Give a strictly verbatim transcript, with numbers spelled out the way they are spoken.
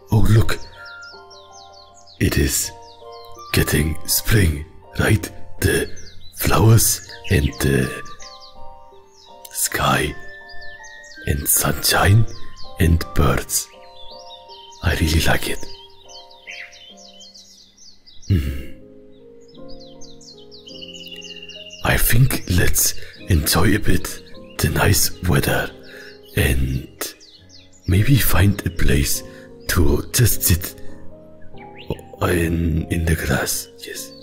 Oh, look. It is getting spring, right? The flowers and the sky and sunshine and birds. I really like it. Mm. I think let's enjoy a bit the nice weather and maybe find a place to just sit in, in the grass. Yes.